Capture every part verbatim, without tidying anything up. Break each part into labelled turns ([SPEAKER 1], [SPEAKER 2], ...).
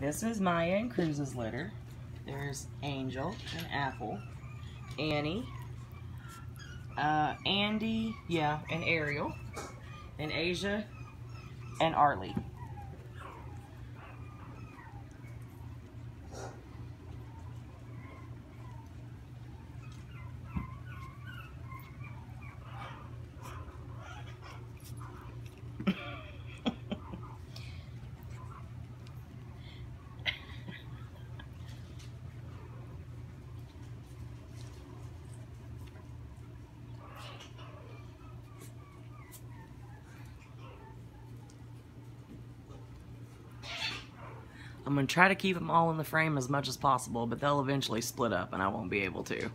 [SPEAKER 1] This is Maya and Cruz's litter. There's Angel and Apple, Annie, uh, Andy, yeah, and Ariel, and Asia, and Arlie. I'm going to try to keep them all in the frame as much as possible, but they'll eventually split up and I won't be able to.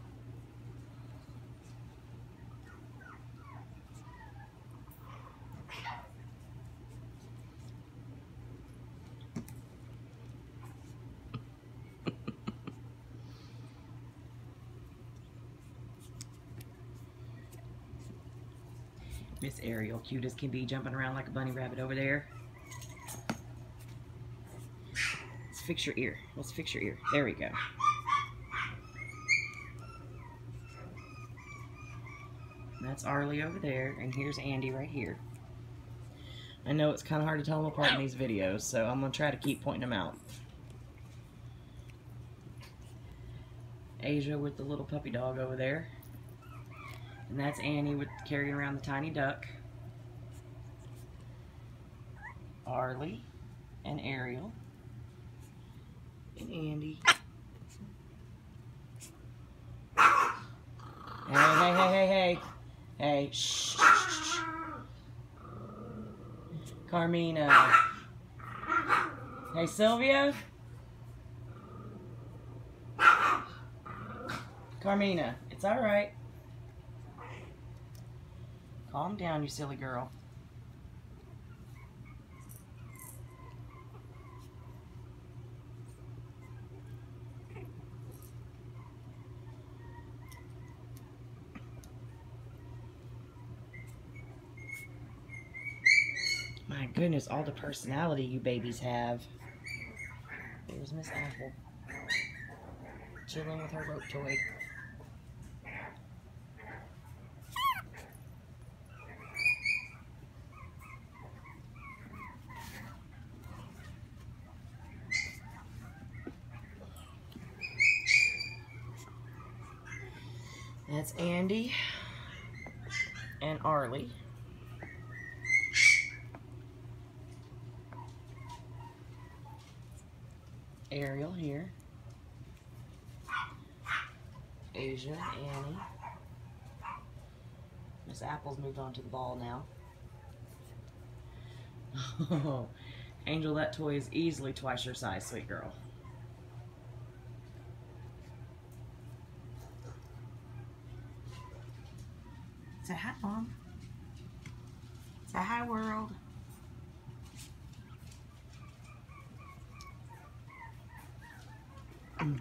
[SPEAKER 1] Miss Ariel, cute as can be, jumping around like a bunny rabbit over there. Let's fix your ear. Let's fix your ear. There we go. That's Arlie over there, and here's Andy right here. I know it's kind of hard to tell them apart in these videos, so I'm going to try to keep pointing them out. Asia with the little puppy dog over there. And that's Annie with carrying around the tiny duck. Arlie and Ariel and Andy. Hey, hey, hey, hey, hey. Hey, shh, shh, shh. Carmina. Hey, Sylvia. Carmina, it's all right. Calm down, you silly girl. My goodness, all the personality you babies have. There's Miss Apple, chilling with her rope toy. That's Andy and Arlie. Ariel here. Asia, Annie. Miss Apple's moved on to the ball now. Oh, Angel, that toy is easily twice your size, sweet girl. Say hi, Mom. Say hi, world. Mm.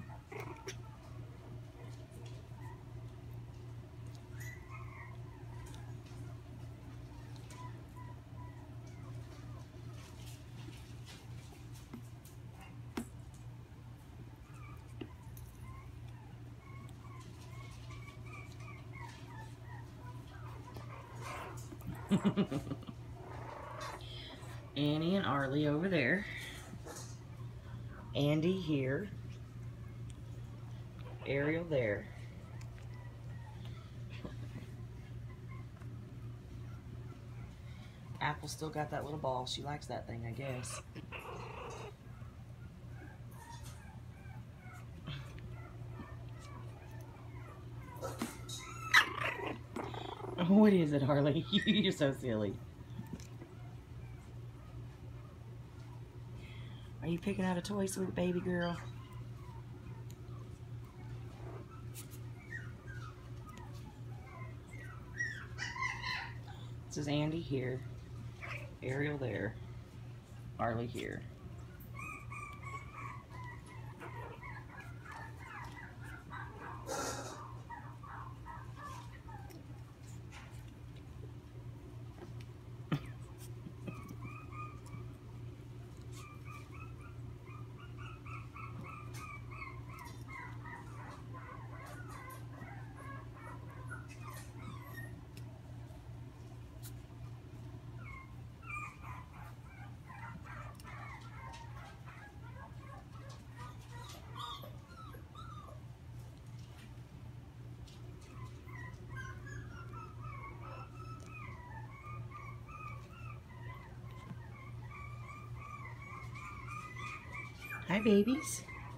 [SPEAKER 1] Annie and Arlie over there. Andy here. Ariel there. Apple still got that little ball. She likes that thing, I guess. What is it, Arlie? You're so silly. Are you picking out a toy, sweet baby girl? This is Andy here, Ariel there, Arlie here. Hi, babies.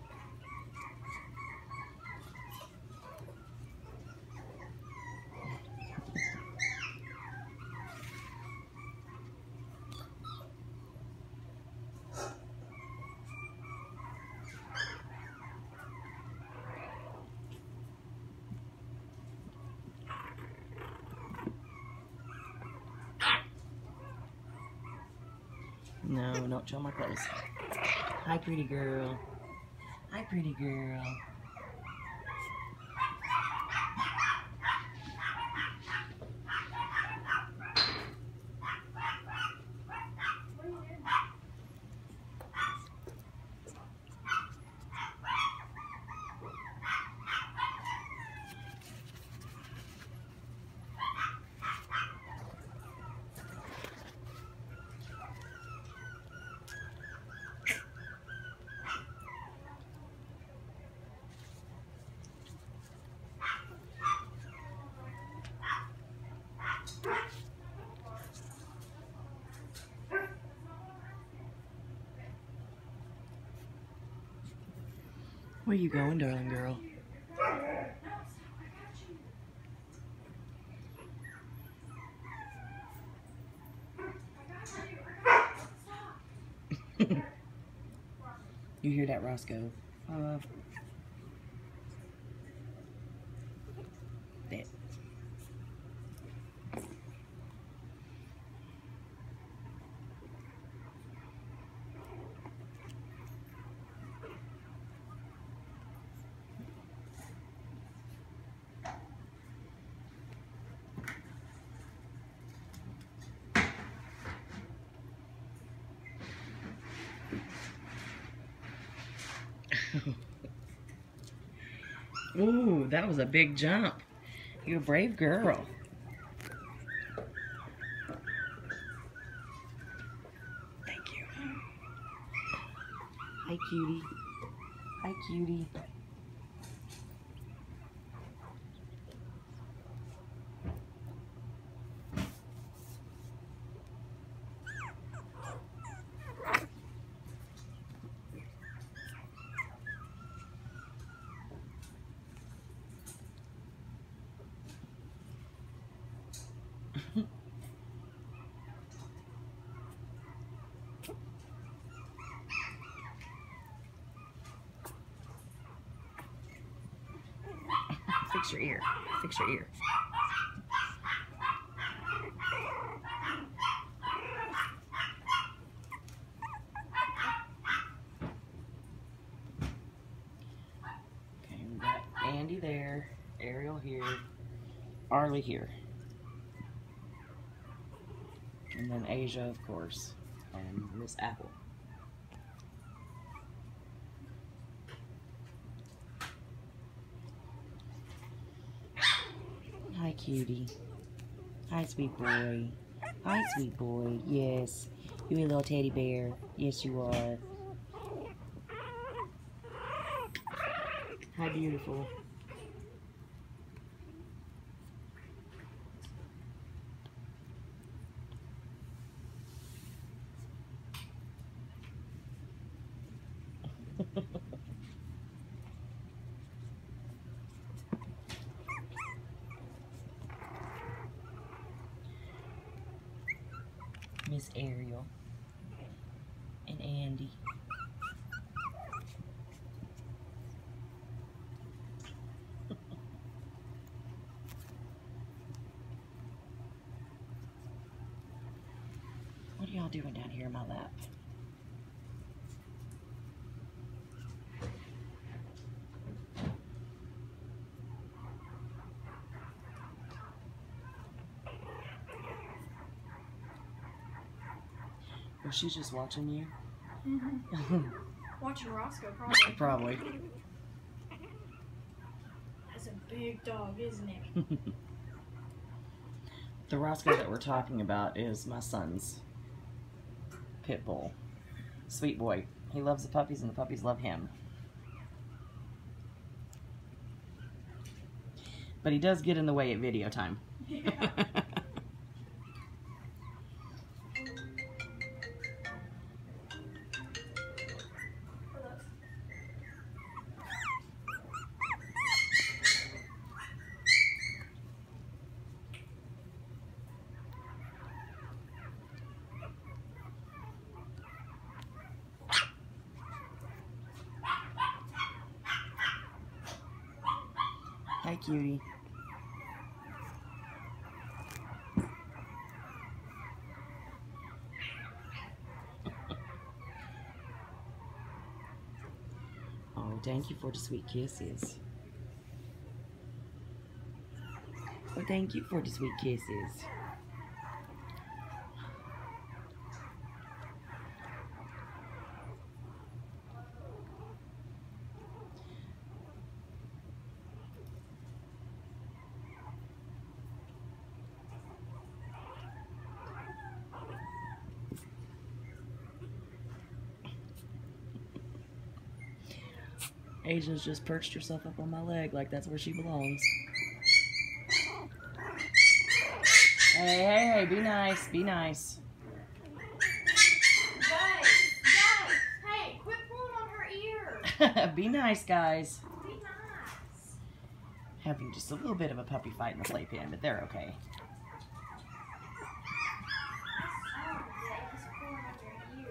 [SPEAKER 1] No, don't show my clothes. Hi, pretty girl. Hi, pretty girl. Where you going, darling girl? You hear that, Roscoe? Uh, that. Ooh, that was a big jump. You're a brave girl. Thank you. Hi, cutie. Hi, cutie. Fix your ear. Fix your ear. Okay, we got Andy there, Ariel here, Arlie here. And then Asia, of course, and Miss Apple. Hi, cutie. Hi, sweet boy. Hi, sweet boy. Yes, you a little teddy bear. Yes, you are. Hi, beautiful. Miss Ariel and Andy. What are y'all doing down here in my lap? Was she just watching you?
[SPEAKER 2] Mm-hmm. Watching Roscoe, probably.
[SPEAKER 1] Probably.
[SPEAKER 2] That's a big dog, isn't it?
[SPEAKER 1] The Roscoe that we're talking about is my son's pit bull. Sweet boy. He loves the puppies and the puppies love him. But he does get in the way at video time.
[SPEAKER 2] Yeah.
[SPEAKER 1] Hi, cutie. Oh, thank you for the sweet kisses. Oh, thank you for the sweet kisses. Asia's just perched herself up on my leg like that's where she belongs. Hey, hey, hey, be nice, be nice.
[SPEAKER 2] Guys, guys, hey, quit pulling on her ear.
[SPEAKER 1] Be nice, guys.
[SPEAKER 2] Be nice.
[SPEAKER 1] Having just a little bit of a puppy fight in the playpen, but they're okay.
[SPEAKER 2] Oh, yeah, he's pulling on your ear.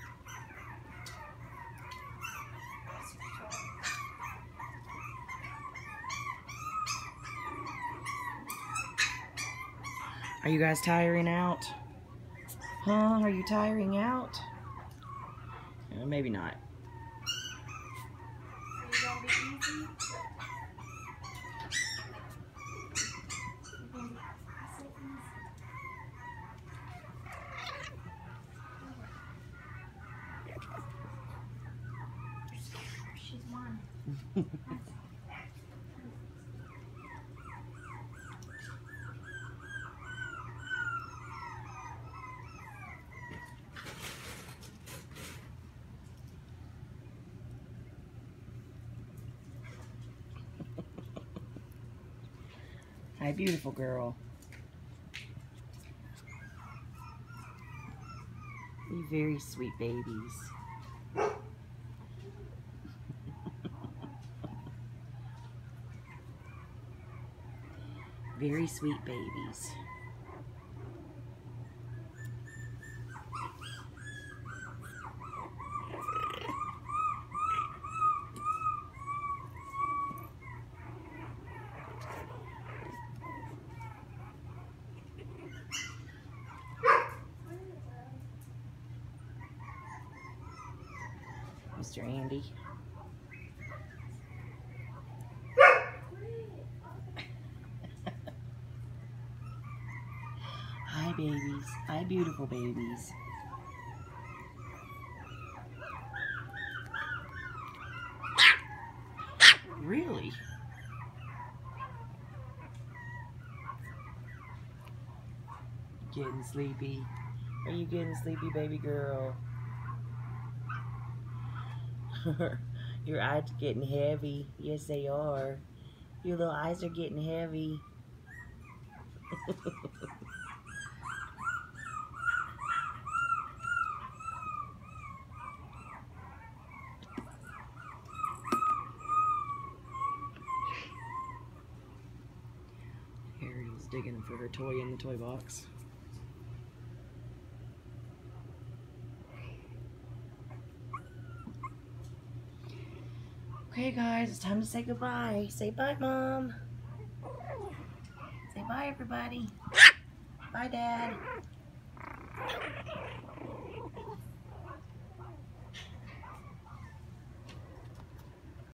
[SPEAKER 1] Are you guys tiring out? Huh? Are you tiring out? Uh, maybe not.
[SPEAKER 2] Are you gonna be easy? She's mine.
[SPEAKER 1] Hi, beautiful girl. You very sweet babies. Very sweet babies. Mister Andy. Hi, babies. Hi, beautiful babies. Really? Getting sleepy? Are you getting sleepy, baby girl? Your eyes are getting heavy. Yes, they are. Your little eyes are getting heavy. Ariel's digging for her toy in the toy box. Okay, guys, it's time to say goodbye. Say bye, Mom. Say bye, everybody. Bye, Dad.